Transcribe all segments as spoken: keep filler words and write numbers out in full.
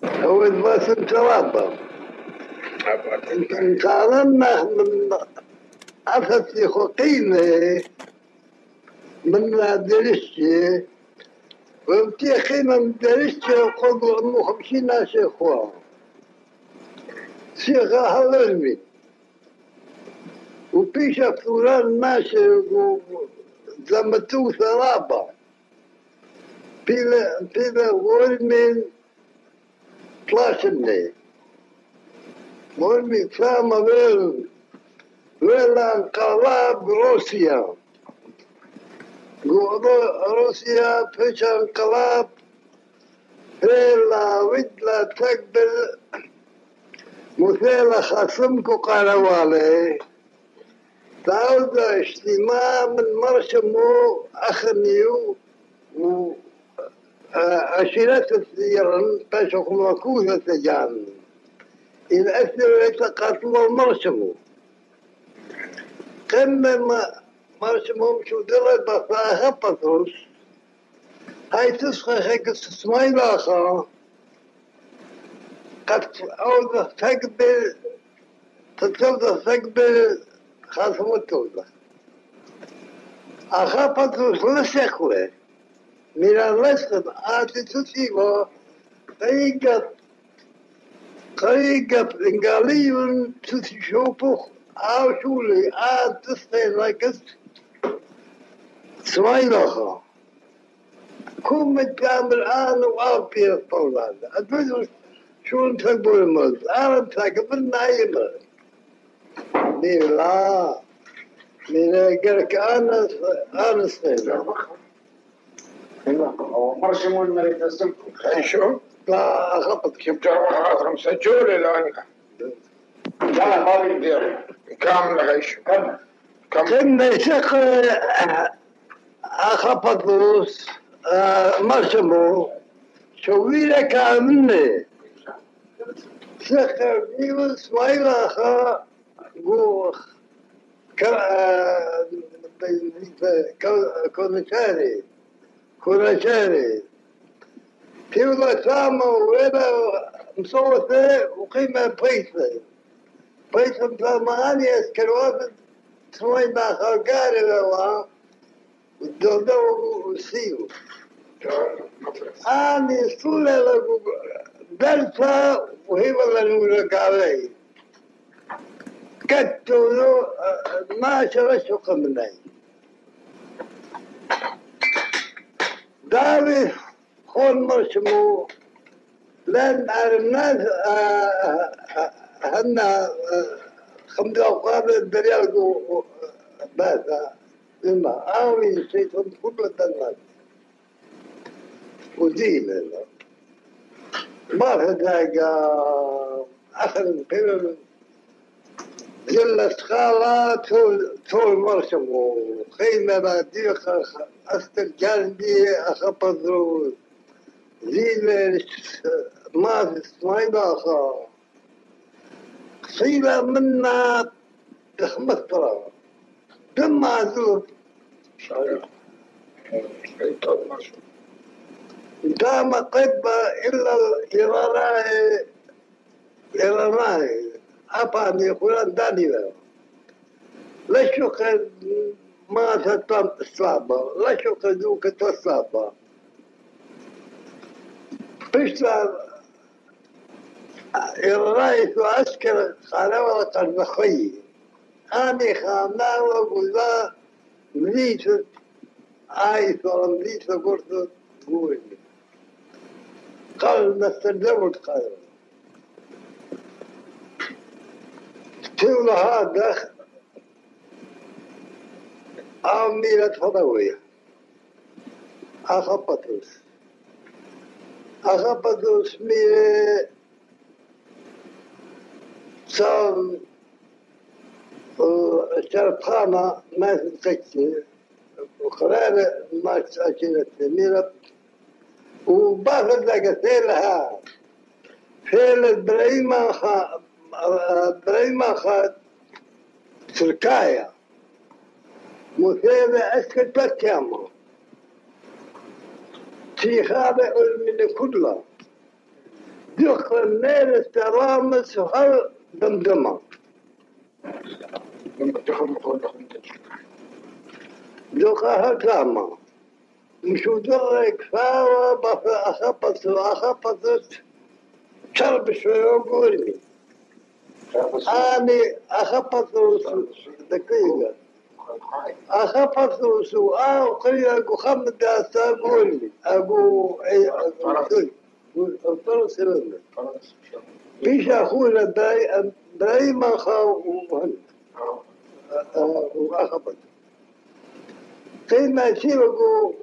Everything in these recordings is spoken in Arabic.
هو الباسم ترابا انقارنا من أفتي خقيمة من درشة ومتي خيمة من درشة وقضوا أمو خمسين شيخوا شيخة هلمي وبيشا فلان ماشي وزمتو ثرابا بيلا بيلا غولمين طلاشني غولمي فاما ويل ويلا انقلاب روسيا روسيا فيش انقلاب فيلا ودلا تقبل مثيلة خصمكو قالوالي تعود اجتماع من مرشمو أخنيو و عشرة السيران باشوكم وكوثة تجان إن أثر يتقاتلوا المرشمو قمة مرشمو شو دلت بطاها بطرس هاي تسخى هيك اسماعيل آخر قد أوضح تقبل تتوضح تقبل خاصم التوضح أخا بطرس لسخوه من الرسم آتي تسيبه طريقة طريقة إنجاليون تشوفه أو شولي آت تستيقظ سمايل آخر كم متكامل آن وآبي الطولاد أدري شو نتقبل الموت أنا نتقبل نايمة من لا من قالك أنا أنا استيقظ هو مرشمون مريت السمكم شو؟ لا أخبط شفت أربعة مسجول الآن لا ما بيقدر كاملة هيش كمل كنا شق أخبط روس مرشمو شوي لك عمني شق بيو اسماعيل أخا قوخ كونشاري كونشاري كيولا ساما ويلا مصوته وقيمة بيسة بيسة مساماني اسكروات سوي ما خلقاري لوا والدودو والسيو أنا سولة لكو بلسة وهي والله نقولك علي كتولو ما شرشو قمناي داوي خون مرشمو لأن الناس هنا خمسة أوقات بريالكو باسا لما آوي شيطان كل الناس ودين ما في ذاك آخر فيلم جلت خالة طول طول مرشمو خيمة بعديق أسترجال بي أخبطرو زين ما في اسماعيل آخر صيلة منا تخمسرة دم معذوب دام قبة إلا الإيراني إيراني أباني يقولون دانيلا لا شك ما تتم إصابة لا شك ذوك تصابة بشتغل الرئيس وعسكر خلاوة البخي أنا خامنا وقلنا مليسة عايز ومليسة قلت قولي قال نستجوز قال تولى هذا عميلة فضوية أخبطوس أخبطوس مية صار شربخانة ما تتكي وقرار ما تأكلت ميرة وبعض لها فعل إبراهيم خا إبراهيم خا تركيا مثيرة أسكت بكيامة في خابئ من كلها ذكر الليل الترامس وهل دمدمة لما تخرج تقول لك انت ذكرها كامة مشو درك فاوى بفا أخبط وأخبط شرب شوي وقولي أنا أخبط دقيقة أخبط سؤال وقيل خمس دقائق أقول لي أقول أي أقول الفرس لنا بيش أخونا داي دايما خاو وهن وأخبط قيل شيء أقول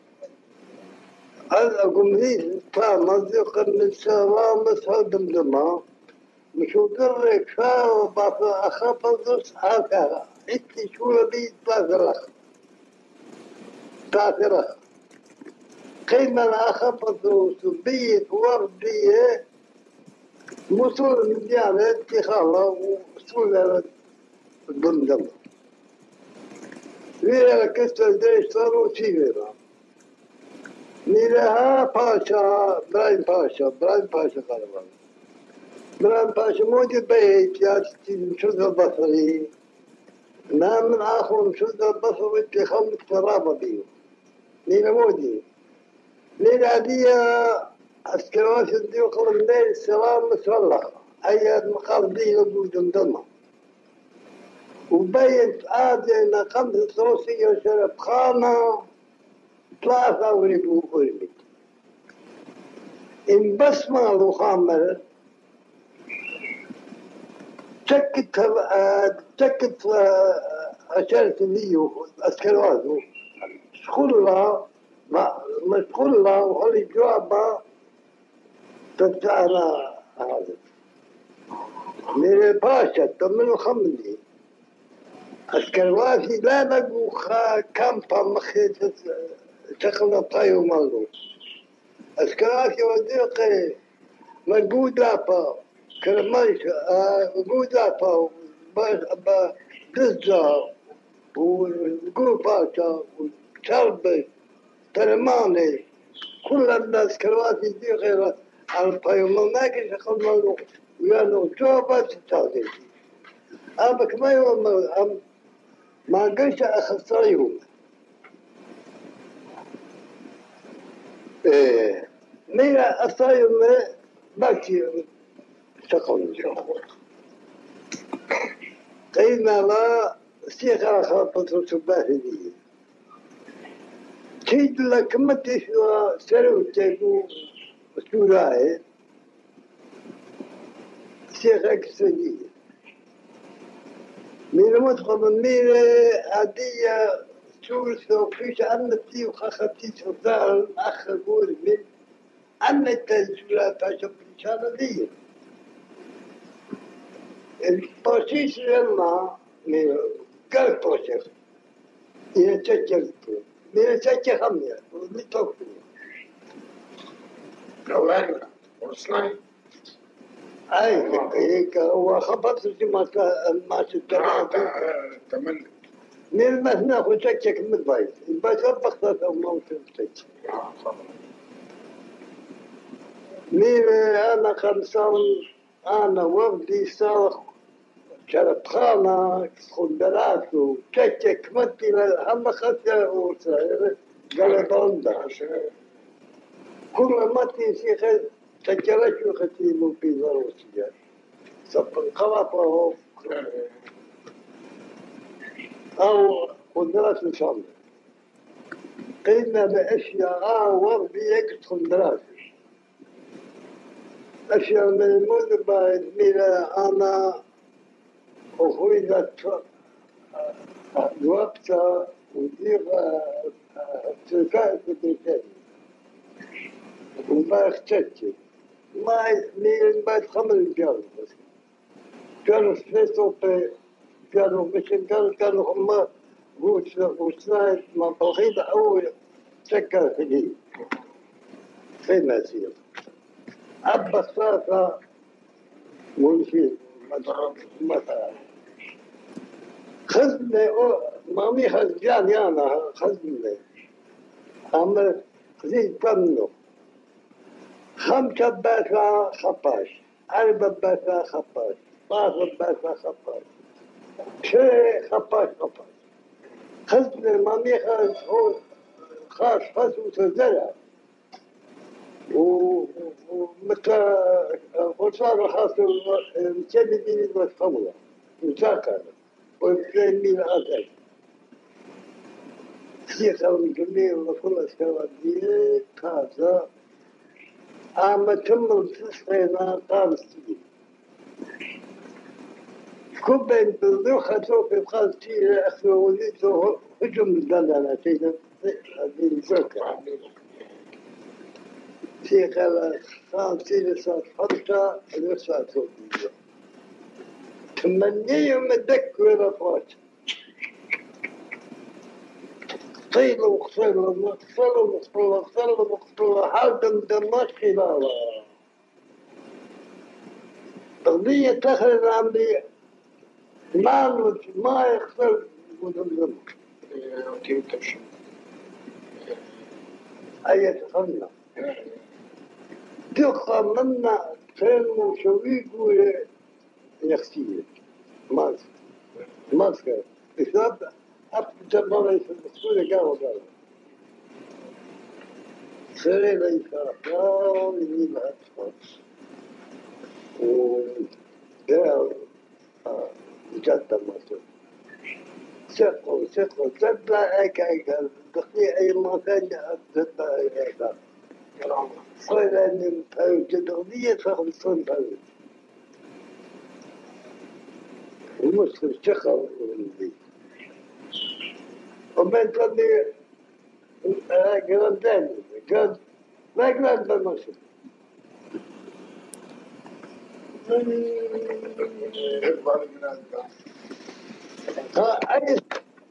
أقول لي فاهم ذكر السلام مسها دمدمة مشو درك فاو بفا أخبط هكذا انت شو بي تاثرخ تاثرخ قيمة أخبط سبيت وردية مصور من ديانة اتخاله وصولة الدمدم ويا كسر ديش صاروا سيغيرا نيلها باشا براين باشا براين باشا قالوا براين باشا موجود بيت يا شذ البصري ما من آخر شذ البصر اتخاذ الترابة بيه نينا مودي نينا هدية أسكروات الديوق الليل السلام مسلخ أي مقال دي لقو دمدمة وبيت آدينا خمسة روسية وشرب خانة ثلاثة ورقو قربت إن بس ما له خامر تكت تكت عشرة ليو أسكرواتو شخلها مشغولة وخلي جوابها تتعرى هذا من باشا تمنو خمني أسكرواتي لا لقو كامبا مخيط شغلة طيو مالو أسكرواتي وديقي مجودة با كرماش مجودة با بدزة وقول باشا وشربي ترماني كل الناس كرواتي دي غير الطيوم ما كيش يقول مالو ويانو جوابات تتعطي أبك ما يوم ما قلش أخصائيهم إيه ميلا أخصائيهم باكي تقول قيلنا لا سيخا خاطر سباحي دي كيد لك ما تشوى سرو تيكو سوراي سيخا كسجي من مدخل من عادية سورسو فيش أنتي وخختي سلطان أخ قول من أنتي سورات عشب الشانة دي البوشيش لما من قلب بوشيش يتشجرتو من سكة خمية ونتوقف كوانا وصناي أي هيك هو خبط في ما ما تدرك تمنى من ما ناخذ سكة من البيت البيت بخطط أو موت سكة من أنا خمسان أنا وردي صار شرط خانة خندرات سكة كمتي هم خطة وصاير قال بوندا كل ما تيجي خد سجلت وختيم في ضروسية صف القلاطة أو خندرات الشام قلنا بأشياء وردي يكت خندرات أشياء من المدبة زميلة أنا أخويلت وقتها ودير التلقاء في البيتين وما اختشت ما مين بعد خمس رجال بس كانوا سلسوا كانوا مش كانوا كانوا هم وسنايد ما بغيضة أول سكر في دي في مسير أبا صافة ونشيد مثلا خزني مامي خزجاني أنا خزني أما خزيت كنو خمسة باسا خفاش، أربعة باسا خفاش، ثلاثة باسا خفاش، شيء خفاش خفاش. خزن المامي خاص هو خاص خاص وتزرع ومثل وصار خاص المتجددين والثورة مذاكرة والمسلمين الأسد شيخ الجميع وكل الشبابية خاصة عام تم التسعينات قامتي كوبين بالذوخة سوف يبقى تي أخذ وليته هجم الدلالة تيجي هذه الزوكة في قال خامسي لسات حرشة لسات سوفية تمني يوم الدك ولا فات قيل وقتل ومقتل ومقتل ومقتل ومقتل حاكم دمشق خلاله قضية تخرج العملية ما ما يختل وتنظم كيف تمشي؟ أي تخلنا تبقى منا كان شويق ويختير ماسك ماسك بسبب أبدا ما ليس المسؤول قالوا قالوا سري ليس قالوا يجيب هاتفاش وقال جدا ماسك ثقوا ثقوا تبع هيك هيك دقيقة أي ما كان تبع هيك صار أن الجدولية خمسون فرد المسلم شخر والدي ومن تبي قرن ثاني قال ما قرن بالمسلم إقبال من هذا أي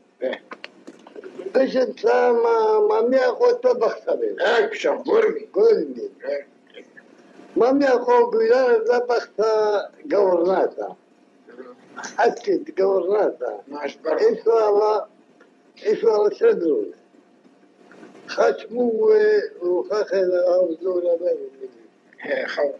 ايش انت ما ما مياخو طبخ خبير هيك شبرني قولني ما مياخو بلاد طبخ قورناتا حكيت قورناتا ما أشبر ايش والله ايش والله صدرون خشمو وخخل أرزونا بين خوف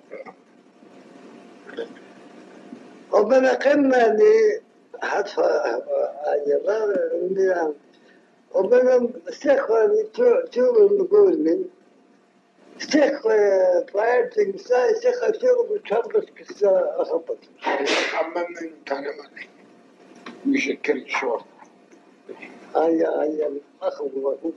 وبنا قمنا لي حتى أجرار النظام وبنا استخواني شغل نقول من استخواني طلعت إنسان استخواني شغل بتشبس كسا أخبط أما من كان مالي يشكل شوط هيا هيا أخذ وكذا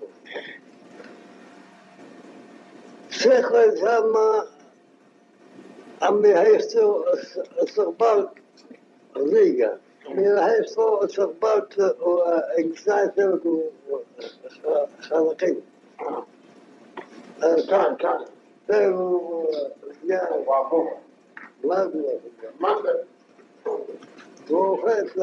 استخواني سامة عمي هيستو استقبال ريقة من هيستو استقبال إنسان شغل خالقين كان كان يا وابوه ما أدري ما أقدر هو خايف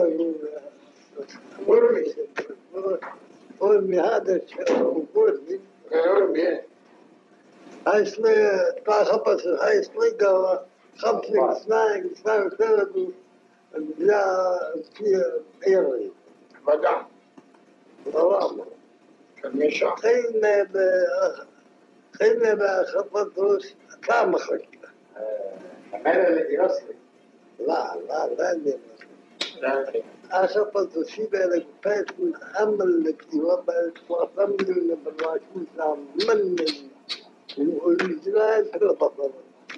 ورمي ورمي هذا الشيء ورمي ورمي هاي سنة طاقبت هاي سنة خمسة سنين سنة سنة لا في إيري بدأ ضرامة كميشة خيلنا ب خيلنا بخبط روس كام خلق هذا الذي يصل لا لا لا لا أخبط شيء بالك بيت من أمل لك وبالك وأمل بالواجب سام من والجلال كله بطل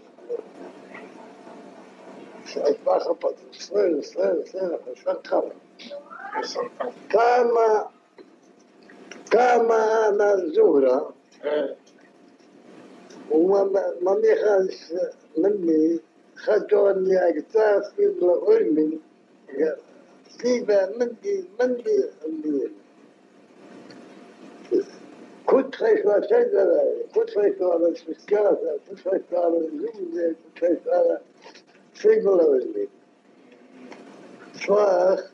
أخبط صير صير صير شكر كما كما أنا زهرة وما ميخاش مني خدوني أجتاز في العلم سيبا مندي مندي الليل كنت خايف على شجرة كنت خايف على السكاسة كنت خايف على الزوجة كنت خايف على سيبا العلم صاخ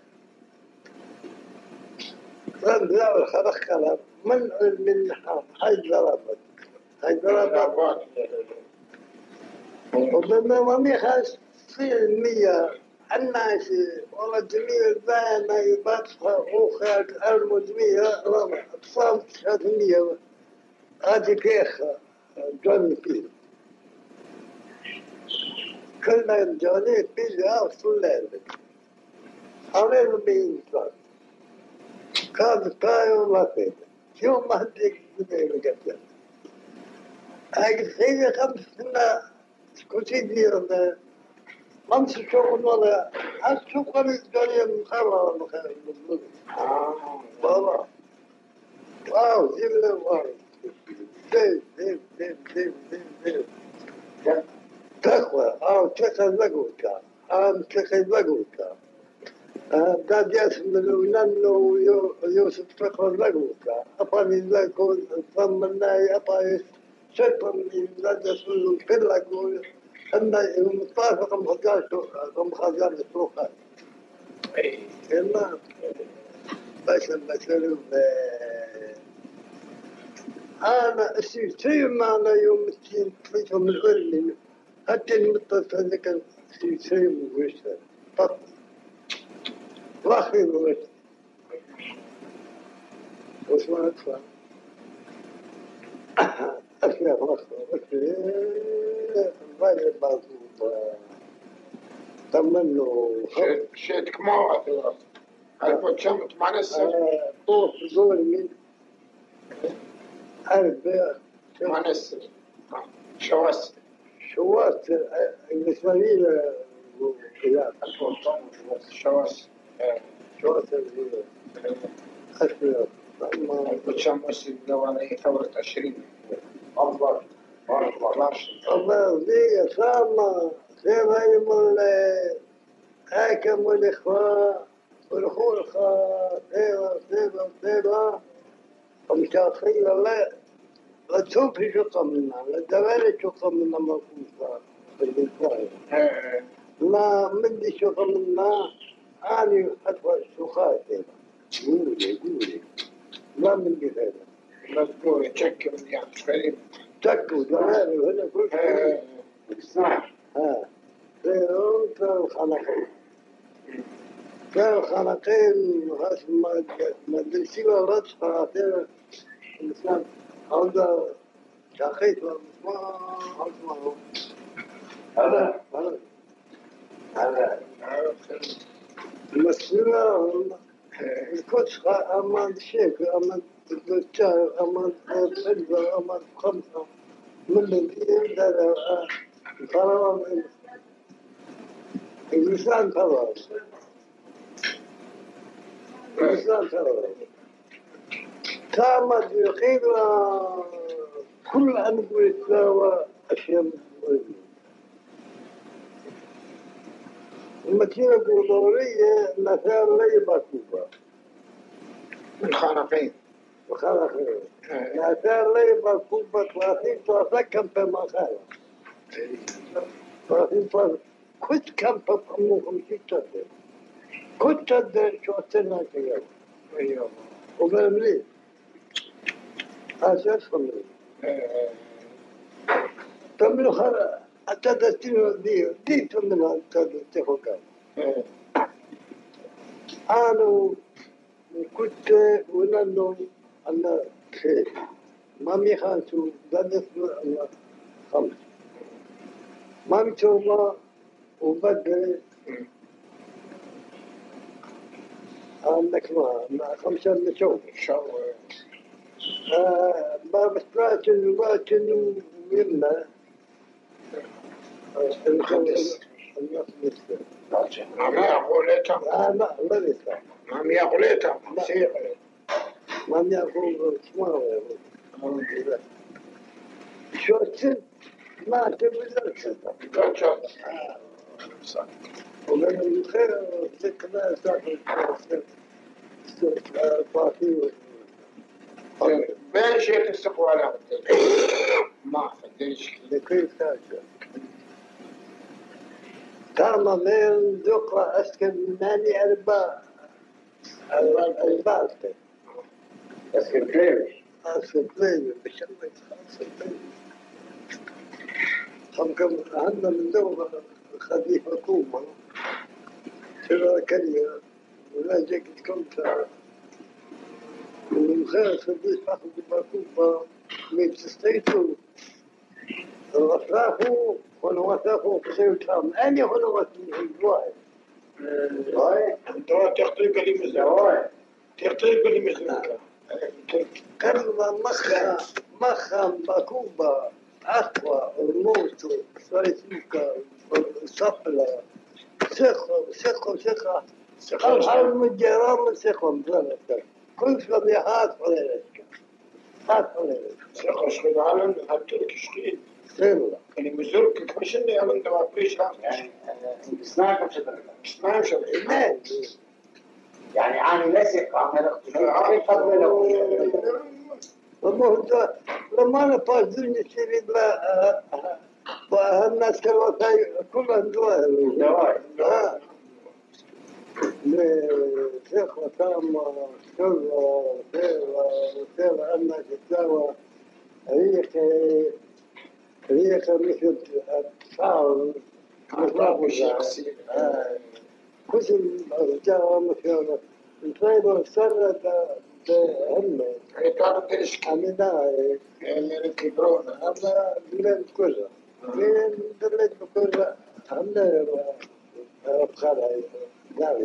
قال لا خلق من علم حيدربت حيدربت ومما ما ميخاش تصير المية الناس والله جميع الباية ما يبطخ أخرى المجمية رمى أطفال تشهد المية هذه كيخ جون فيه كلنا جاني بيجا وصلنا أنا بينصار كان تايو ما فيه شو ما هديك زين قتل أجل خير خمس سنة كوشي ديرنا خمس شغل ولا الشغل الجاني مخرب مخرب آه بابا واو زين واو زين زين زين زين زين زين تقوى أو تقوى لقوكا أم تقوى لقوكا دا جاس من لأنه يوسف تقوى لقوكا أباني لقو ثمنا أباني شكرا من لجس كل لقو أن المطافق مخزان مخزان السوق إيه إلا بس مثلا أنا شيء ما أنا يوم التين طلعوا من العلم حتى المتصل ذاك شيء مغشى طب واخي مغشى واسمع أطفال أشياء مصر غير مضبوطة تمنوا شيت شيت كما ألف تشمت مع نسر طوف زول من أربع مع نسر شواس شوات الإسماعيلية وكذا شواس شوات أشبه ألف تشمت دواني ثورة عشرين أفضل أفضل الله لي سامة سيما من حاكم الإخوة والخلقة سيما سيما سيما ومشاخين الله لا تشوفي شو قمنا لا دوالي شو قمنا مفوضة بالإنسان ما مدي شو قمنا أنا أدفع شوخاتي قولي قولي ما مدي هذا مذكور يشكل يعني كريم تكو دوالي وهنا كل شيء صح ها سيرون كانوا خلقين كانوا خلقين وهاش ما ما درسي ورد خلاصين الإنسان هذا شاخيت والمسمار أسمعه هذا هذا هذا المسؤولة الكوتش أمان الشيخ أمان الدكتور أمان الحلبة أمان خمسة من الدين هذا قرار الإنسان قرار الإنسان قرار كانت يقينا كل أنبوتنا وأشياء المدينة الجمهورية مثال لي مكتوبة من خانقين وخلقين مثال لي مكتوبة ثلاثين ثلاثة كم في مخالة ثلاثين ثلاثة كنت كم في أمهم ستة كنت أدري شو أتنا كيان أيوه وبالملي أساس خمري تملو خلا أتدستينو دي دي تملو أتدستينو كان أنا كنت ونانو أنا خير مامي خانسو دادسو أنا خمس مامي توما وبدل عندك ما خمسة نشوف إن شاء الله ما بستراجل واجل مهمة المهندس. نعم يا غوليتا لا لا لا لسه نعم يا غوليتا سيغ ما يقول اسمه شو ست ما تبي ست كاتشا ومن الخير ذكرنا سافر فاطمة بين شيخ استقبال ما فديش لكيف تاجر كان من ذكرى أسكن ماني أربعة أربعة اسكن كلير أسكن بليل بشمس أسكن بليل هم كم عندنا من دولة خليفة كوما ترى كلمة ولا جاكت كنت ومن خير خليفة أخذ بكوبا من تستيتو رفرافو ونوثقوا في سيوتهم أن يخلوا الواحد هاي انت تختار كلمة زواج تختار كلمة زواج كلمة مخا مخا بكوبة أقوى الموت سويسوكا صفلة ثقة ثقة ثقة الحرب من الجيران ثقة مثلا كل شيء هات عليك هات عليك ثقة شغل عالم حتى تشتري سيلا كلمة زرق كمشن يا من ما فيش يعني سناك مش هتقدر اسمع شو يعني عامل لاسق عمال اختي قبل والله لما أنا فاضي نسير لا الناس كانوا كلها دواء دواء آه لشيخ وسام شر خير خير أن تتساوى ريح ريح مثل شعر أخلاق شخصي كل الرجال مثل الفايدة سرد بهمة هي كانت تشكي أنا يعني كبرون أما من كلها من دلت كلها أنا أبخر نعم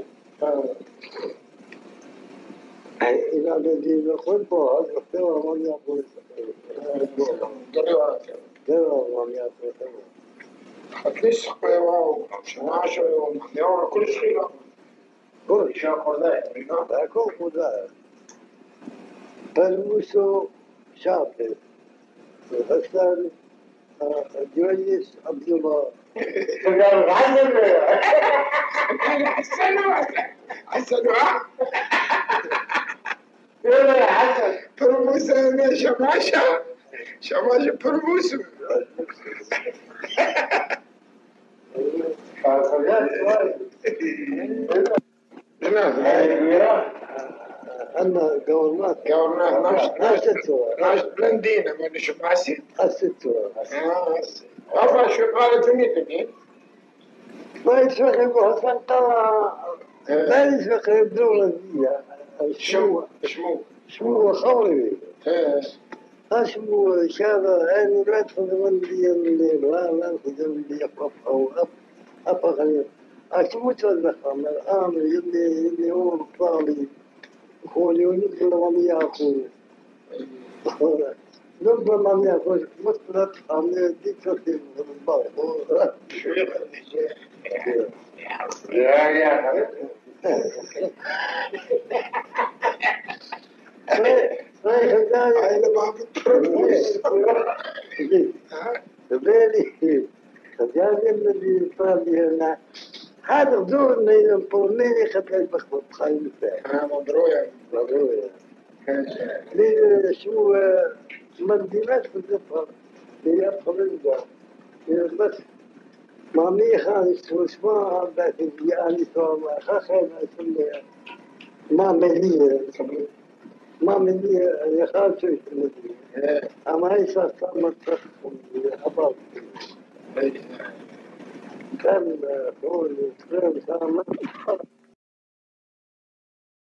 إذا الذي يقول بعض يختار من يقول قريبا يختار من يقول حتليش قوي شماشة يوم كل شيء كل شاكر ذلك أكون خدا فالموسو شاطر حسن جويس عبد الله حسن حسن حسن برموسة شماشة شماشة برموسة أنا قولناك قولنا ناش ناش أستوى ناش بلندينا من شماسي أستوى أبا شو قالت مين ما يسوي حسن قوى ما يسوي الدولة دي شو شمو شو خوري ايه اسمه شابه أنا لا تخدم لي الليل لا لا تخدم لي أو أب أبغى أشوف تذكر الآن اللي اللي هو طالي خولي ونقول وما يأكل نقول ما يأكل مثل أنا ديك تخدم بالباي شو يخلي يا يا أنا ما بترموس بالي خجالي الذي صار لي هنا هذا دور من البرميني خد بخبط خايف أنا مدروية مدروية لي شو مدينات في الظفر لي أدخل الجو بس مامي خان شو اسمها بس يعني سوى خاخر اسمه ما مليه ما مني يخاف شيء أما هي صار صار أبغى كان هو الكلام صار